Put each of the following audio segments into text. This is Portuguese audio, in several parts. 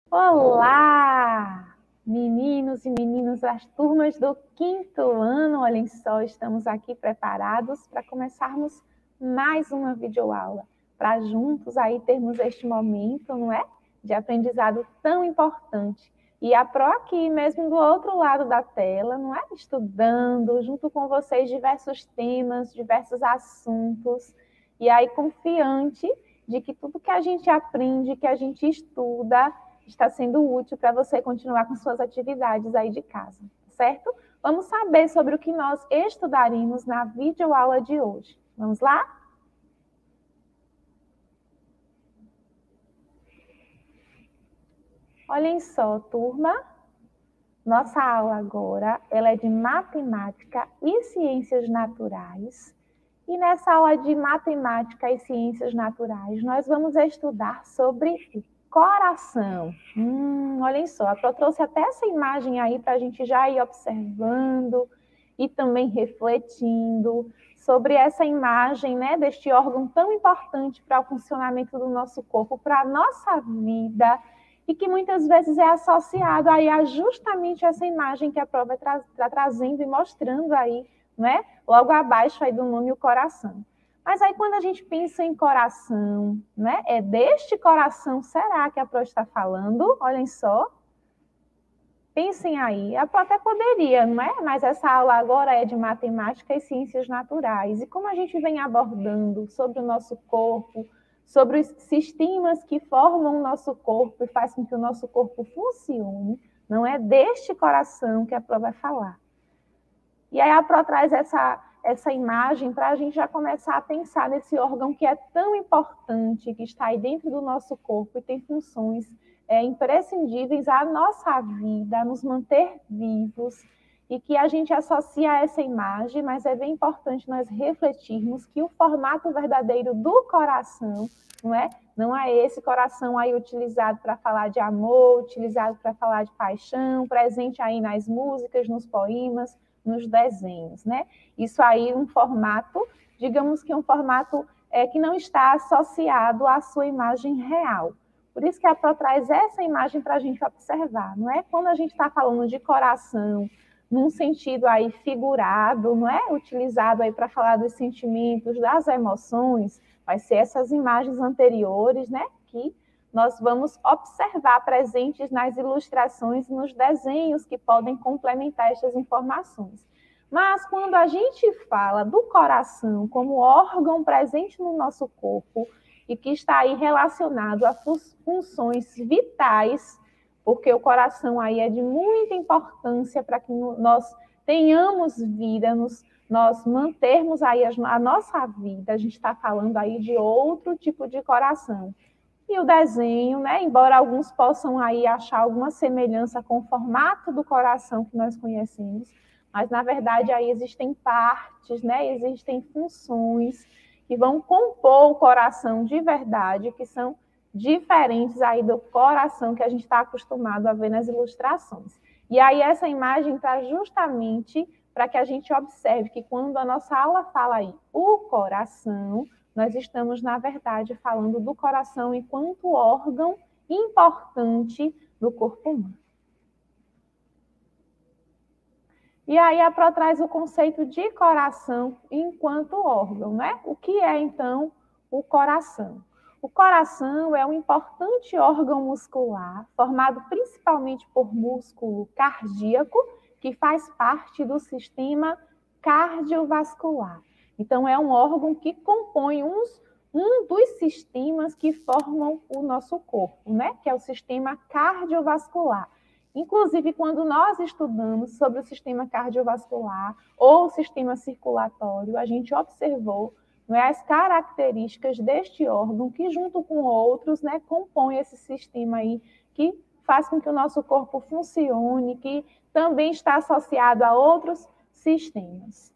Olá, meninos e meninas das turmas do 5º ano. Olhem só, estamos aqui preparados para começarmos mais uma videoaula, para juntos aí termos este momento, não é? De aprendizado tão importante. E a Pro aqui mesmo do outro lado da tela, não é? Estudando junto com vocês diversos temas, diversos assuntos, e aí confiante de que tudo que a gente aprende, que a gente estuda, está sendo útil para você continuar com suas atividades aí de casa, certo? Vamos saber sobre o que nós estudaremos na videoaula de hoje. Vamos lá? Olhem só, turma, nossa aula agora ela é de matemática e ciências naturais. E nessa aula de matemática e ciências naturais, nós vamos estudar sobre o coração. Olhem só, a Pro trouxe até essa imagem aí para a gente já ir observando e também refletindo sobre essa imagem, né, deste órgão tão importante para o funcionamento do nosso corpo, para a nossa vida, e que muitas vezes é associado aí a justamente essa imagem que a Pro vai trazendo e mostrando aí, né? Logo abaixo aí do nome o coração. Mas aí quando a gente pensa em coração, né? É deste coração, será que a Pro está falando? Olhem só. Pensem aí, a Pro até poderia, não é? Mas essa aula agora é de matemática e ciências naturais. E como a gente vem abordando sobre o nosso corpo, sobre os sistemas que formam o nosso corpo e fazem com que o nosso corpo funcione, não é deste coração que a Pro vai falar. E aí a Pro traz essa imagem para a gente já começar a pensar nesse órgão que é tão importante, que está aí dentro do nosso corpo e tem funções imprescindíveis à nossa vida, a nos manter vivos, e que a gente associa a essa imagem, mas é bem importante nós refletirmos que o formato verdadeiro do coração, não é esse coração aí utilizado para falar de amor, utilizado para falar de paixão, presente aí nas músicas, nos poemas, nos desenhos, né? Isso aí um formato, digamos que um formato que não está associado à sua imagem real. Por isso que a Pro traz essa imagem para a gente observar, não é? Quando a gente está falando de coração, num sentido aí figurado, não é? Utilizado aí para falar dos sentimentos, das emoções, vai ser essas imagens anteriores, né? Que nós vamos observar presentes nas ilustrações e nos desenhos que podem complementar estas informações. Mas quando a gente fala do coração como órgão presente no nosso corpo e que está aí relacionado a funções vitais, porque o coração aí é de muita importância para que nós tenhamos vida, nós mantermos aí a nossa vida, a gente está falando aí de outro tipo de coração. E o desenho, né, embora alguns possam aí achar alguma semelhança com o formato do coração que nós conhecemos, mas na verdade aí existem partes, né, existem funções que vão compor o coração de verdade, que são diferentes aí do coração que a gente está acostumado a ver nas ilustrações. E aí essa imagem está justamente para que a gente observe que quando a nossa aula fala aí o coração, nós estamos, na verdade, falando do coração enquanto órgão importante do corpo humano. E aí a Pro traz o conceito de coração enquanto órgão, né? O que é, então, o coração? O coração é um importante órgão muscular, formado principalmente por músculo cardíaco, que faz parte do sistema cardiovascular. Então, é um órgão que compõe um dos sistemas que formam o nosso corpo, né? Que é o sistema cardiovascular. Inclusive, quando nós estudamos sobre o sistema cardiovascular ou o sistema circulatório, a gente observou, né, as características deste órgão que, junto com outros, né, compõe esse sistema aí que faz com que o nosso corpo funcione, que também está associado a outros sistemas.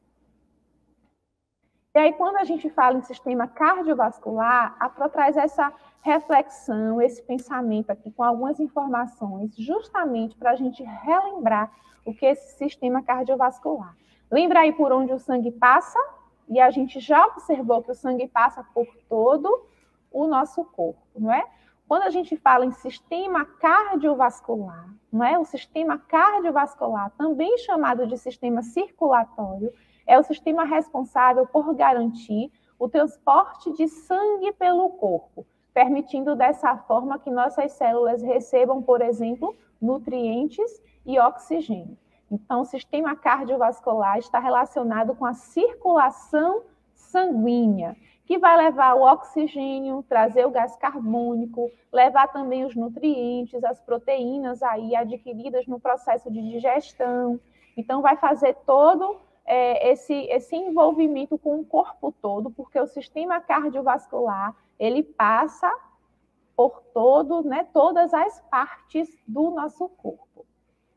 E aí, quando a gente fala em sistema cardiovascular, a Pro traz essa reflexão, esse pensamento aqui com algumas informações, justamente para a gente relembrar o que é esse sistema cardiovascular. Lembra aí por onde o sangue passa? E a gente já observou que o sangue passa por todo o nosso corpo, não é? Quando a gente fala em sistema cardiovascular, não é? O sistema cardiovascular, também chamado de sistema circulatório, é o sistema responsável por garantir o transporte de sangue pelo corpo, permitindo dessa forma que nossas células recebam, por exemplo, nutrientes e oxigênio. Então, o sistema cardiovascular está relacionado com a circulação sanguínea, que vai levar o oxigênio, trazer o gás carbônico, levar também os nutrientes, as proteínas aí adquiridas no processo de digestão. Então, vai fazer todo esse envolvimento com o corpo todo, porque o sistema cardiovascular, ele passa por todas as partes do nosso corpo.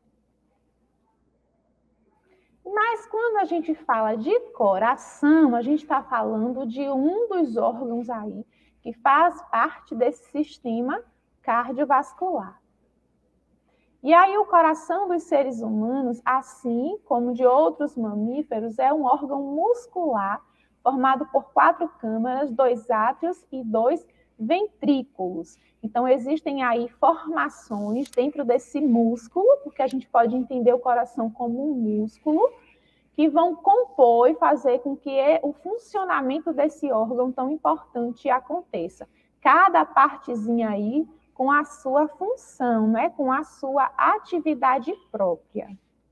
Mas quando a gente fala de coração, a gente está falando de um dos órgãos aí que faz parte desse sistema cardiovascular. E aí o coração dos seres humanos, assim como de outros mamíferos, é um órgão muscular formado por 4 câmaras, 2 átrios e 2 ventrículos. Então, existem aí formações dentro desse músculo, porque a gente pode entender o coração como um músculo, que vão compor e fazer com que o funcionamento desse órgão tão importante aconteça. Cada partezinha aí com a sua função, né? Com a sua atividade própria.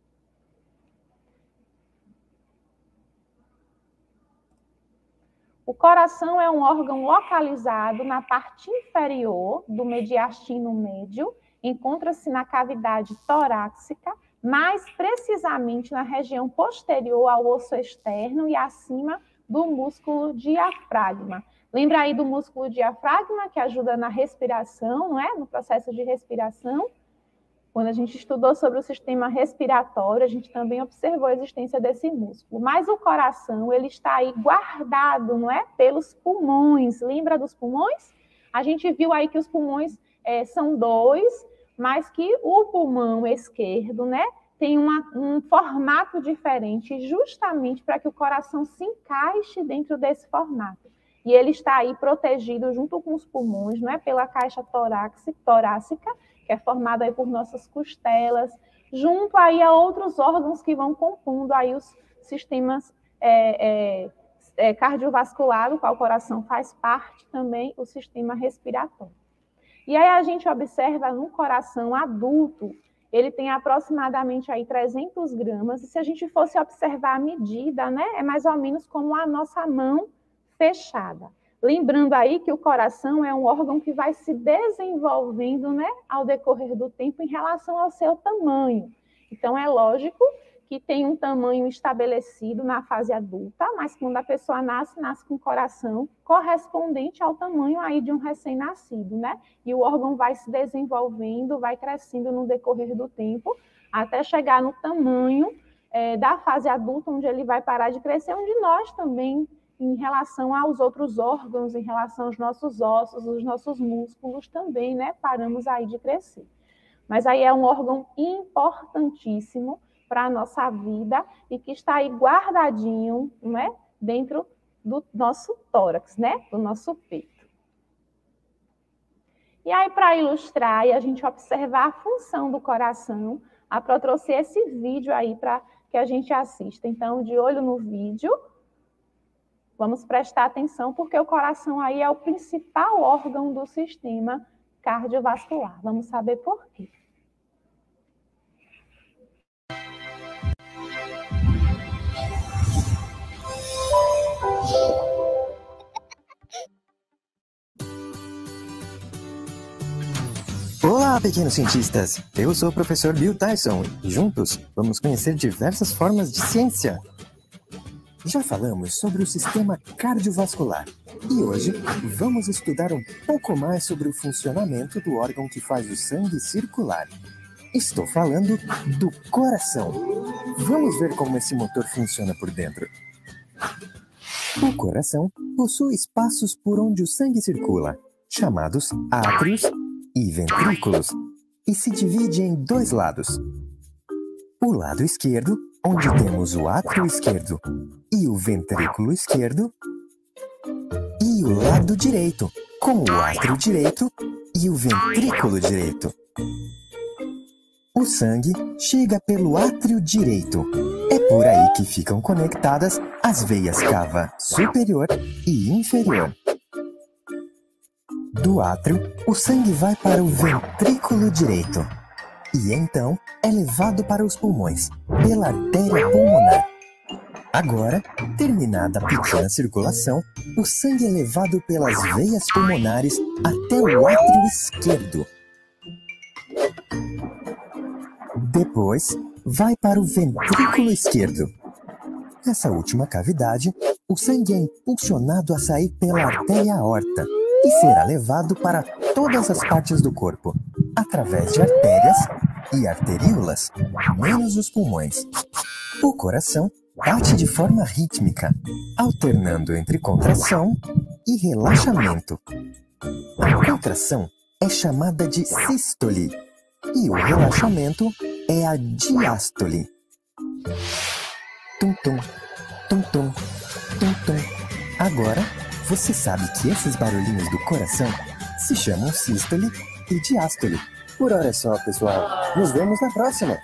O coração é um órgão localizado na parte inferior do mediastino médio, encontra-se na cavidade torácica, mais precisamente na região posterior ao osso externo e acima do músculo diafragma. Lembra aí do músculo diafragma, que ajuda na respiração, não é? No processo de respiração. Quando a gente estudou sobre o sistema respiratório, a gente também observou a existência desse músculo. Mas o coração, ele está aí guardado, não é? Pelos pulmões. Lembra dos pulmões? A gente viu aí que os pulmões são 2, mas que o pulmão esquerdo, né, tem um formato diferente, justamente para que o coração se encaixe dentro desse formato. E ele está aí protegido junto com os pulmões, não é? Pela caixa torácica, que é formada aí por nossas costelas, junto aí a outros órgãos que vão compondo aí os sistemas cardiovascular, do qual o coração faz parte também, o sistema respiratório. E aí a gente observa no coração adulto, ele tem aproximadamente aí 300 gramas, e se a gente fosse observar a medida, né, é mais ou menos como a nossa mão fechada. Lembrando aí que o coração é um órgão que vai se desenvolvendo, né, ao decorrer do tempo em relação ao seu tamanho. Então, é lógico que tem um tamanho estabelecido na fase adulta, mas quando a pessoa nasce com o coração correspondente ao tamanho aí de um recém-nascido, né? E o órgão vai se desenvolvendo, vai crescendo no decorrer do tempo, até chegar no tamanho da fase adulta, onde ele vai parar de crescer, onde nós também, em relação aos outros órgãos, em relação aos nossos ossos, os nossos músculos também, né? Paramos aí de crescer. Mas aí é um órgão importantíssimo para a nossa vida e que está aí guardadinho, não é? Dentro do nosso tórax, né? Do nosso peito. E aí, para ilustrar e a gente observar a função do coração, a Pro trouxe esse vídeo aí para que a gente assista. Então, de olho no vídeo, vamos prestar atenção, porque o coração aí é o principal órgão do sistema cardiovascular. Vamos saber por quê. Olá, pequenos cientistas! Eu sou o professor Bill Tyson e juntos vamos conhecer diversas formas de ciência. Já falamos sobre o sistema cardiovascular e hoje vamos estudar um pouco mais sobre o funcionamento do órgão que faz o sangue circular. Estou falando do coração. Vamos ver como esse motor funciona por dentro. O coração possui espaços por onde o sangue circula, chamados átrios e ventrículos, e se divide em 2 lados. O lado esquerdo, onde temos o átrio esquerdo e o ventrículo esquerdo, e o lado direito, com o átrio direito e o ventrículo direito. O sangue chega pelo átrio direito. É por aí que ficam conectadas as veias cava superior e inferior. Do átrio, o sangue vai para o ventrículo direito. E então é levado para os pulmões, pela artéria pulmonar. Agora, terminada a pequena circulação, o sangue é levado pelas veias pulmonares até o átrio esquerdo. Depois, vai para o ventrículo esquerdo. Nessa última cavidade, o sangue é impulsionado a sair pela artéria aorta e será levado para todas as partes do corpo, através de artérias e arteríolas, menos os pulmões. O coração bate de forma rítmica, alternando entre contração e relaxamento. A contração é chamada de sístole e o relaxamento é a diástole. Tum-tum, tum-tum, tum-tum. Agora, você sabe que esses barulhinhos do coração se chamam sístole e diástole. Por hora é só, pessoal. Nos vemos na próxima!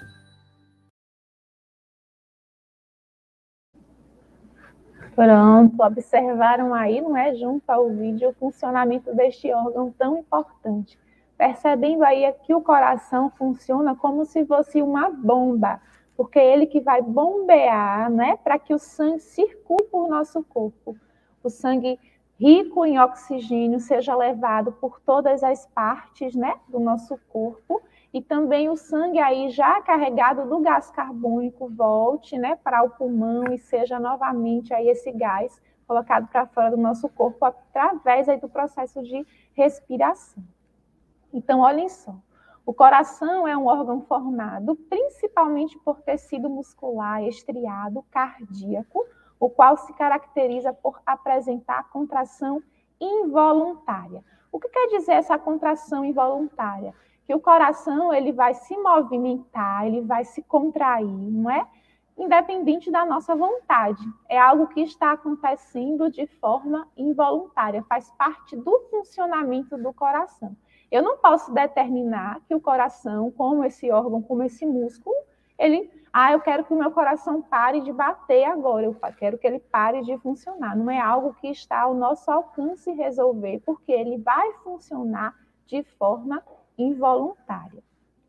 Pronto, observaram aí, não é, junto ao vídeo, o funcionamento deste órgão tão importante. Percebendo aí que o coração funciona como se fosse uma bomba, porque é ele que vai bombear, né, para que o sangue circule por nosso corpo. O sangue rico em oxigênio seja levado por todas as partes, né, do nosso corpo, e também o sangue aí já carregado do gás carbônico volte, né, para o pulmão e seja novamente aí esse gás colocado para fora do nosso corpo através aí do processo de respiração. Então, olhem só, o coração é um órgão formado principalmente por tecido muscular estriado cardíaco, o qual se caracteriza por apresentar contração involuntária. O que quer dizer essa contração involuntária? Que o coração ele vai se movimentar, ele vai se contrair, não é? Independente da nossa vontade. É algo que está acontecendo de forma involuntária, faz parte do funcionamento do coração. Eu não posso determinar que o coração, como esse órgão, como esse músculo, eu quero que o meu coração pare de bater agora, eu quero que ele pare de funcionar. Não é algo que está ao nosso alcance resolver, porque ele vai funcionar de forma involuntária.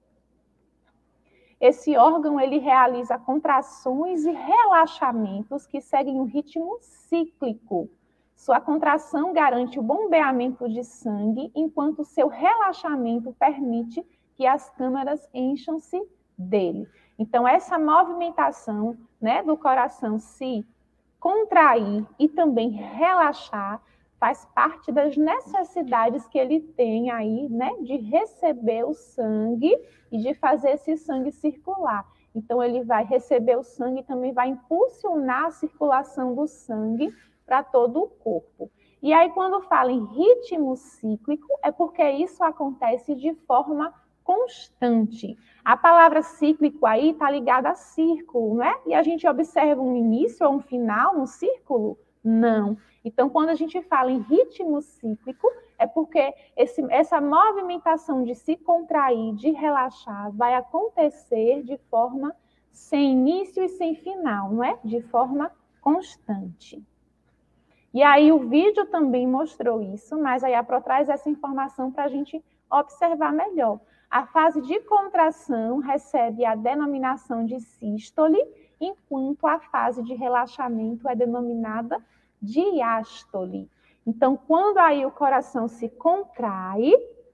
Esse órgão ele realiza contrações e relaxamentos que seguem um ritmo cíclico. Sua contração garante o bombeamento de sangue, enquanto seu relaxamento permite que as câmaras encham-se dele. Então, essa movimentação, né, do coração se contrair e também relaxar faz parte das necessidades que ele tem aí, né, de receber o sangue e de fazer esse sangue circular. Então, ele vai receber o sangue e também vai impulsionar a circulação do sangue para todo o corpo. E aí, quando fala em ritmo cíclico, é porque isso acontece de forma constante. A palavra cíclico aí está ligada a círculo, né? E a gente observa um início ou um final no círculo? Não. Então, quando a gente fala em ritmo cíclico, é porque essa movimentação de se contrair, de relaxar, vai acontecer de forma sem início e sem final, não é? De forma constante. E aí o vídeo também mostrou isso, mas aí a Pro traz essa informação para a gente observar melhor. A fase de contração recebe a denominação de sístole, enquanto a fase de relaxamento é denominada diástole. Então, quando aí o coração se contrai,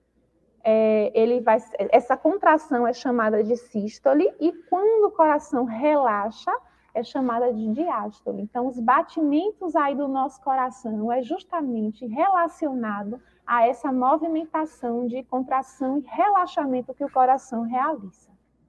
essa contração é chamada de sístole, e quando o coração relaxa, é chamada de diástole. Então, os batimentos aí do nosso coração é justamente relacionado a essa movimentação de contração e relaxamento que o coração realiza.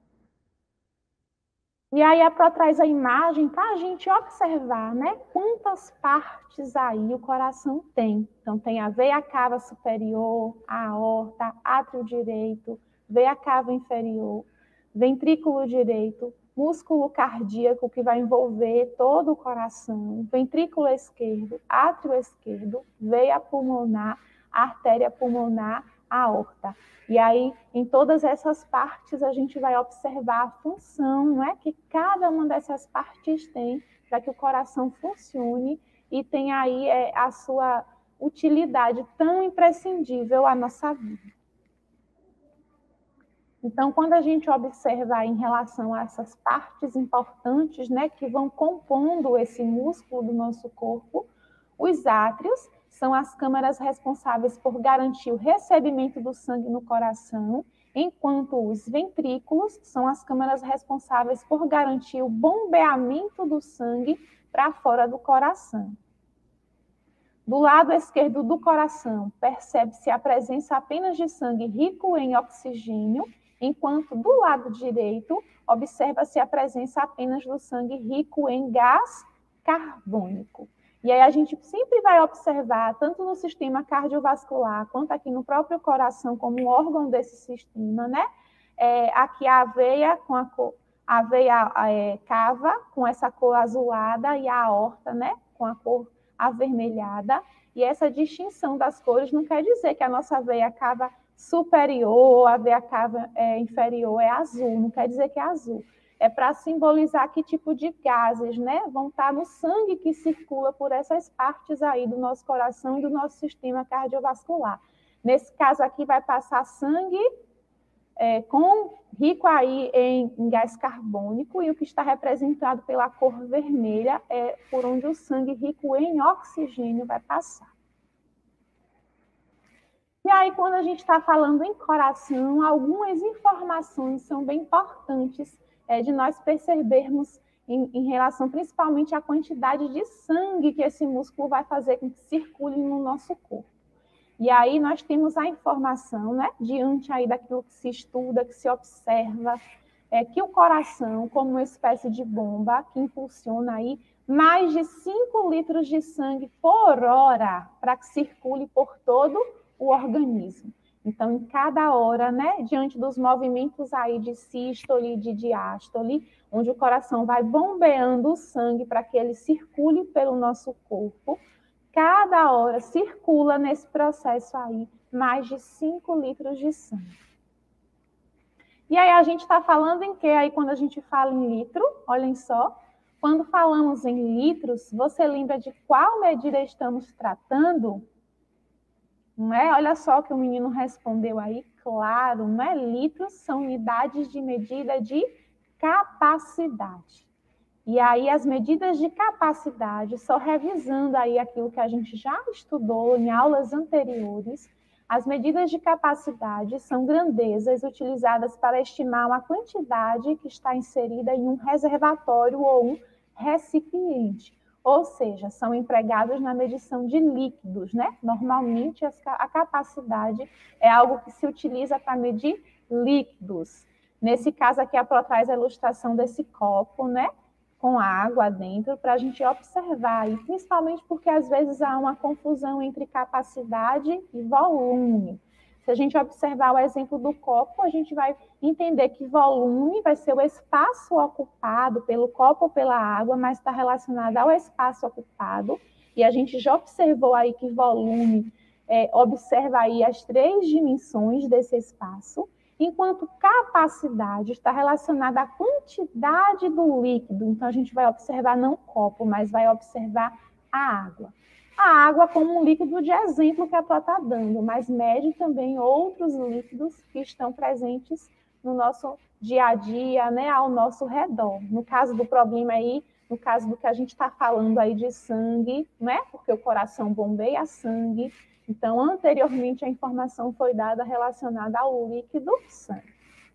E aí a Pro traz a imagem para a gente observar, né, quantas partes aí o coração tem. Então, tem a veia cava superior, a aorta, átrio direito, veia cava inferior, ventrículo direito, músculo cardíaco que vai envolver todo o coração, ventrículo esquerdo, átrio esquerdo, veia pulmonar, artéria pulmonar, aorta. E aí, em todas essas partes, a gente vai observar a função, não é, que cada uma dessas partes tem para que o coração funcione e tenha aí a sua utilidade tão imprescindível à nossa vida. Então, quando a gente observa em relação a essas partes importantes, né, que vão compondo esse músculo do nosso corpo, os átrios são as câmaras responsáveis por garantir o recebimento do sangue no coração, enquanto os ventrículos são as câmaras responsáveis por garantir o bombeamento do sangue para fora do coração. Do lado esquerdo do coração, percebe-se a presença apenas de sangue rico em oxigênio, enquanto do lado direito, observa-se a presença apenas do sangue rico em gás carbônico. E aí a gente sempre vai observar, tanto no sistema cardiovascular, quanto aqui no próprio coração, como um órgão desse sistema, né? Aqui a veia, a veia cava, com essa cor azulada, e a aorta, né? Com a cor avermelhada. E essa distinção das cores não quer dizer que a nossa veia cava superior, a veia cava inferior é azul, não quer dizer que é azul. É para simbolizar que tipo de gases, né, vão estar no sangue que circula por essas partes aí do nosso coração e do nosso sistema cardiovascular. Nesse caso aqui vai passar sangue rico aí em gás carbônico, e o que está representado pela cor vermelha é por onde o sangue rico em oxigênio vai passar. E aí, quando a gente está falando em coração, algumas informações são bem importantes de nós percebermos em relação principalmente à quantidade de sangue que esse músculo vai fazer com que circule no nosso corpo. E aí nós temos a informação, né, diante aí daquilo que se estuda, que se observa, que o coração, como uma espécie de bomba que impulsiona aí mais de 5 litros de sangue por hora para que circule por todo o organismo. Então, em cada hora, né, diante dos movimentos aí de sístole e de diástole, onde o coração vai bombeando o sangue para que ele circule pelo nosso corpo, cada hora circula nesse processo aí mais de 5 litros de sangue. E aí a gente está falando em quê? Aí quando a gente fala em litro, olhem só, quando falamos em litros, você lembra de qual medida estamos tratando? Não é? Olha só o que o menino respondeu aí, claro, não é? Litros são unidades de medida de capacidade. E aí as medidas de capacidade, só revisando aí aquilo que a gente já estudou em aulas anteriores, as medidas de capacidade são grandezas utilizadas para estimar uma quantidade que está inserida em um reservatório ou um recipiente. Ou seja, são empregados na medição de líquidos, né? Normalmente, a capacidade é algo que se utiliza para medir líquidos. Nesse caso aqui, a Pro traz a ilustração desse copo, né? Com água dentro, para a gente observar, e principalmente porque às vezes há uma confusão entre capacidade e volume. Se a gente observar o exemplo do copo, a gente vai entender que volume vai ser o espaço ocupado pelo copo ou pela água, mas está relacionado ao espaço ocupado. E a gente já observou aí que volume observa aí as 3 dimensões desse espaço, enquanto capacidade está relacionada à quantidade do líquido. Então, a gente vai observar não o copo, mas vai observar a água. A água como um líquido de exemplo que a Pro está dando, mas mede também outros líquidos que estão presentes no nosso dia a dia, né, ao nosso redor. No caso do problema aí, no caso do que a gente está falando aí de sangue, né, porque o coração bombeia sangue. Então, anteriormente, a informação foi dada relacionada ao líquido sangue.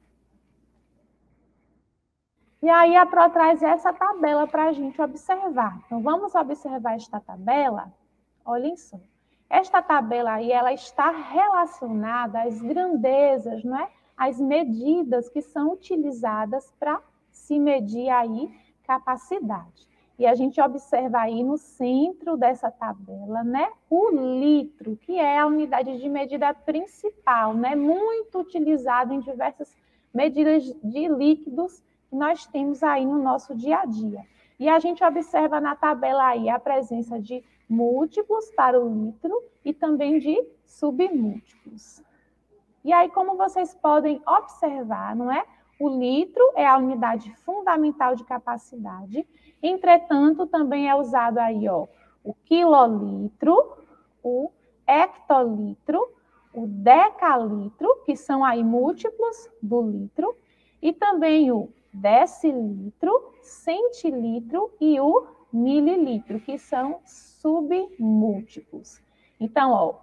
E aí, a Pro traz essa tabela para a gente observar. Então, vamos observar esta tabela? Olhem só. Esta tabela aí, ela está relacionada às grandezas, não é? Às medidas que são utilizadas para se medir aí capacidade. E a gente observa aí no centro dessa tabela, né, o litro, que é a unidade de medida principal, né, muito utilizado em diversas medidas de líquidos que nós temos aí no nosso dia a dia. E a gente observa na tabela aí a presença de múltiplos para o litro e também de submúltiplos. E aí, como vocês podem observar, não é? O litro é a unidade fundamental de capacidade, entretanto, também é usado aí, ó, o quilolitro, o hectolitro, o decalitro, que são aí múltiplos do litro, e também o decilitro, centilitro e o mililitro, que são submúltiplos. Então, ó,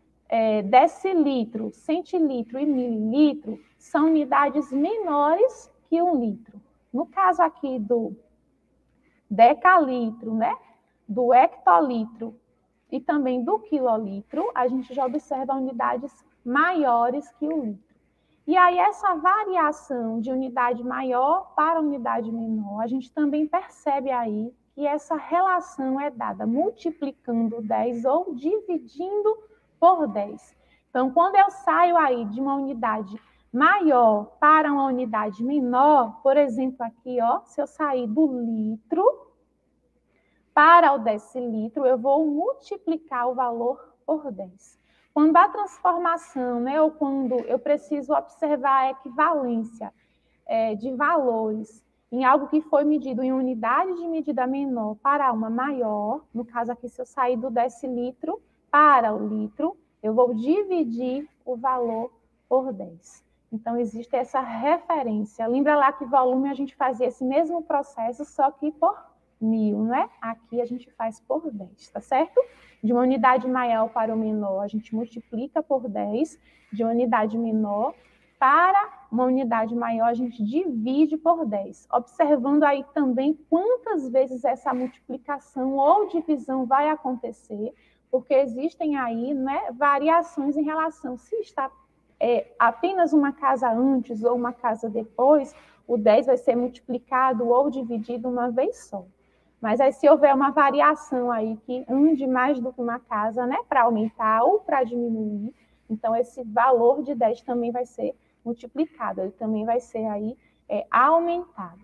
decilitro, centilitro e mililitro são unidades menores que 1 litro. No caso aqui do decalitro, né, do hectolitro e também do quilolitro, a gente já observa unidades maiores que 1 litro. E aí essa variação de unidade maior para unidade menor, a gente também percebe aí que essa relação é dada multiplicando 10 ou dividindo por 10. Então, quando eu saio aí de uma unidade maior para uma unidade menor, por exemplo, aqui, ó, se eu sair do litro para o decilitro, eu vou multiplicar o valor por 10. Quando há transformação, né, ou quando eu preciso observar a equivalência de valores em algo que foi medido em unidade de medida menor para uma maior, no caso aqui, se eu sair do decilitro para o litro, eu vou dividir o valor por 10. Então, existe essa referência. Lembra lá que volume a gente fazia esse mesmo processo, só que por 1000, né? Aqui a gente faz por 10, tá certo? De uma unidade maior para o menor, a gente multiplica por 10. De uma unidade menor para uma unidade maior, a gente divide por 10. Observando aí também quantas vezes essa multiplicação ou divisão vai acontecer, porque existem aí, né, variações em relação se está apenas uma casa antes ou uma casa depois, o 10 vai ser multiplicado ou dividido uma vez só. Mas aí, se houver uma variação aí que ande mais do que uma casa, né, para aumentar ou para diminuir, então esse valor de 10 também vai ser multiplicado, ele também vai ser aí aumentado.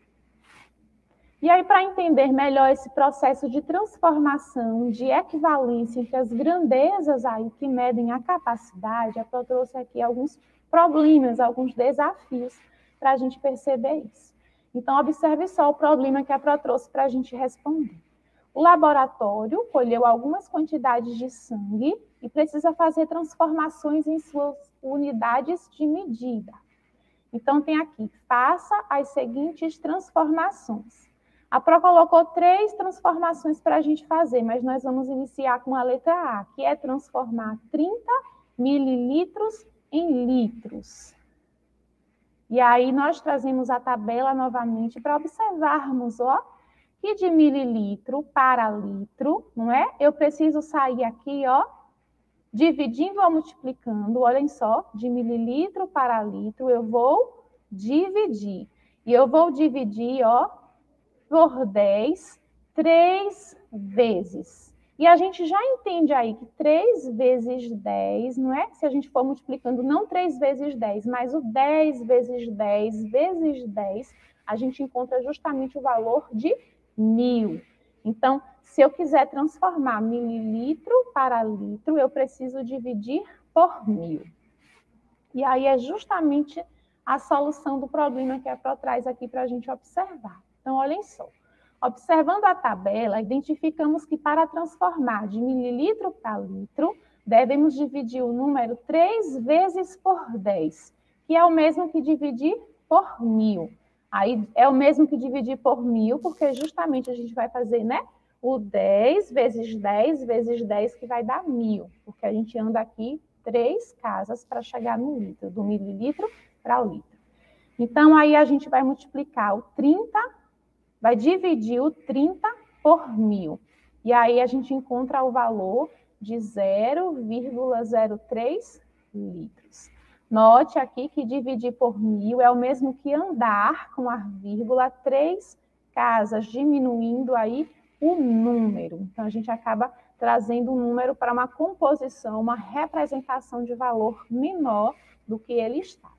E aí, para entender melhor esse processo de transformação, de equivalência entre as grandezas aí que medem a capacidade, a Pro trouxe aqui alguns problemas, alguns desafios para a gente perceber isso. Então, observe só o problema que a Pro trouxe para a gente responder. O laboratório colheu algumas quantidades de sangue e precisa fazer transformações em suas unidades de medida. Então, tem aqui, faça as seguintes transformações. A Pro colocou 3 transformações para a gente fazer, mas nós vamos iniciar com a letra A, que é transformar 30 mililitros em litros. E aí, nós trazemos a tabela novamente para observarmos, ó, que de mililitro para litro, não é? Eu preciso sair aqui, ó, dividindo ou multiplicando, olhem só, de mililitro para litro, eu vou dividir. E eu vou dividir, ó, por 10, 3 vezes. E a gente já entende aí que 3 vezes 10, não é? Se a gente for multiplicando, não 3 vezes 10, mas o 10 vezes 10 vezes 10, a gente encontra justamente o valor de 1000. Então, se eu quiser transformar mililitro para litro, eu preciso dividir por 1000. E aí é justamente a solução do problema que a Pro traz aqui para a gente observar. Então, olhem só. Observando a tabela, identificamos que para transformar de mililitro para litro, devemos dividir o número 3 vezes por 10, que é o mesmo que dividir por 1000. Aí é o mesmo que dividir por 1000, porque justamente a gente vai fazer, né? O 10 vezes 10 vezes 10, que vai dar 1000, porque a gente anda aqui 3 casas para chegar no litro, do mililitro para o litro. Então, aí a gente vai multiplicar o 30, vai dividir o 30 por 1000. E aí a gente encontra o valor de 0,03 litros. Note aqui que dividir por 1000 é o mesmo que andar com a vírgula 3 casas, diminuindo aí o número. Então, a gente acaba trazendo um número para uma composição, uma representação de valor menor do que ele está.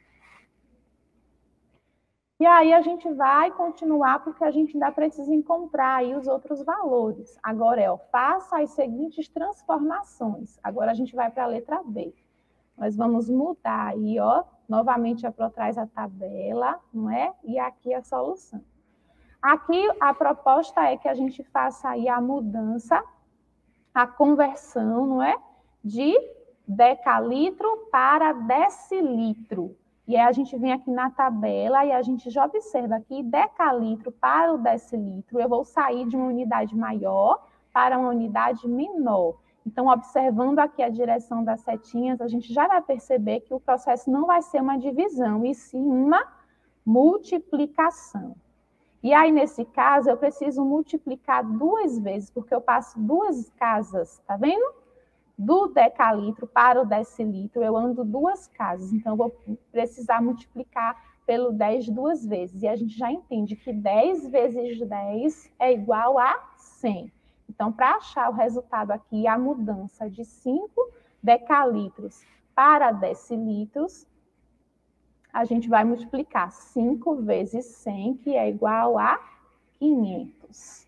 E aí a gente vai continuar, porque a gente ainda precisa encontrar aí os outros valores. Agora faça as seguintes transformações. Agora a gente vai para a letra B. Nós vamos mudar aí, ó, novamente para trás a tabela, não é? E aqui a solução. Aqui a proposta é que a gente faça aí a mudança, a conversão, não é? De decalitro para decilitro. E aí a gente vem aqui na tabela e a gente já observa que decalitro para o decilitro, eu vou sair de uma unidade maior para uma unidade menor. Então, observando aqui a direção das setinhas, a gente já vai perceber que o processo não vai ser uma divisão, e sim uma multiplicação. E aí, nesse caso, eu preciso multiplicar 2 vezes, porque eu passo 2 casas, tá vendo? Do decalitro para o decilitro, eu ando 2 casas, então eu vou precisar multiplicar pelo 10 2 vezes. E a gente já entende que 10 vezes 10 é igual a 100. Então, para achar o resultado aqui, a mudança de 5 decalitros para decilitros, a gente vai multiplicar 5 vezes 100, que é igual a 500.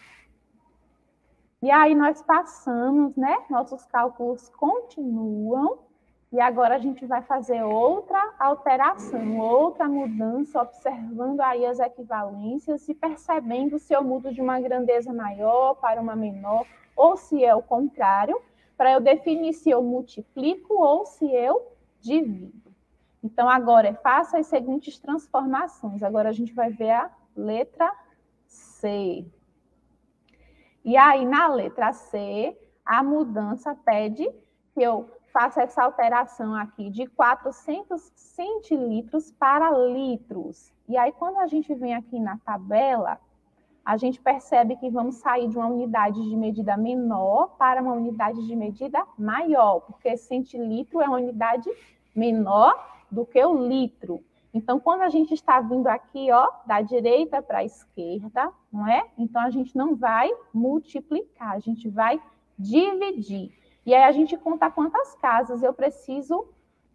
E aí nós passamos, né? Nossos cálculos continuam. E agora a gente vai fazer outra alteração, outra mudança, observando aí as equivalências e percebendo se eu mudo de uma grandeza maior para uma menor, ou se é o contrário, para eu definir se eu multiplico ou se eu divido. Então, agora, faça as seguintes transformações. Agora a gente vai ver a letra C. E aí, na letra C, a mudança pede que eu faça essa alteração aqui de 400 centilitros para litros. E aí, quando a gente vem aqui na tabela, a gente percebe que vamos sair de uma unidade de medida menor para uma unidade de medida maior, porque centilitro é uma unidade menor do que o litro. Então, quando a gente está vindo aqui, ó, da direita para a esquerda, não é? Então, a gente não vai multiplicar, a gente vai dividir. E aí, a gente conta quantas casas eu preciso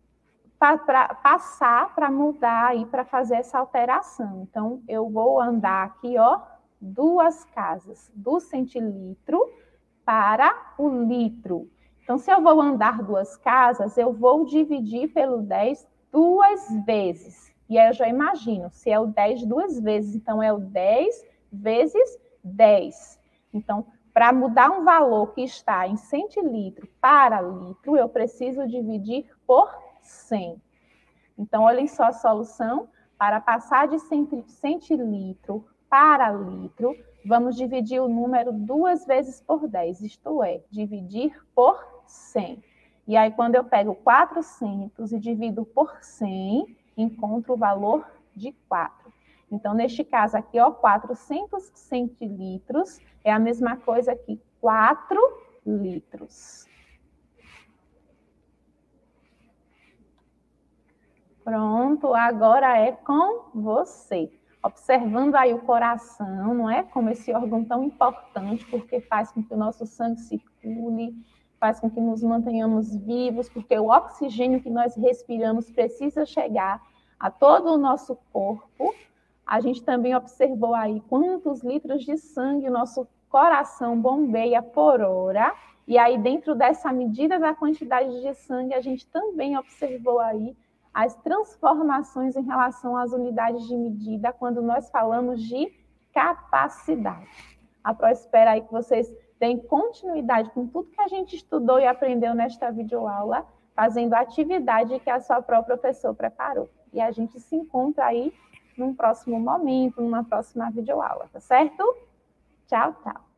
passar para mudar aí, para fazer essa alteração. Então, eu vou andar aqui, ó, 2 casas, do centilitro para o litro. Então, se eu vou andar 2 casas, eu vou dividir pelo 10 2 vezes. E aí eu já imagino, se é o 10 2 vezes, então é o 10 vezes 10. Então, para mudar um valor que está em centilitro para litro, eu preciso dividir por 100. Então, olhem só a solução. Para passar de centilitro para litro, vamos dividir o número 2 vezes por 10, isto é, dividir por 100. E aí, quando eu pego 400 e divido por 100, encontro o valor de 4. Então, neste caso aqui, ó, 400 centilitros é a mesma coisa que 4 litros. Pronto, agora é com você. Observando aí o coração, não é? Como esse órgão tão importante, porque faz com que o nosso sangue circule, faz com que nos mantenhamos vivos, porque o oxigênio que nós respiramos precisa chegar a todo o nosso corpo. A gente também observou aí quantos litros de sangue o nosso coração bombeia por hora. E aí, dentro dessa medida da quantidade de sangue, a gente também observou aí as transformações em relação às unidades de medida quando nós falamos de capacidade. A Pro espera aí que vocês deem continuidade com tudo que a gente estudou e aprendeu nesta videoaula, fazendo a atividade que a sua própria professora preparou. E a gente se encontra aí num próximo momento, numa próxima videoaula, tá certo? Tchau, tchau.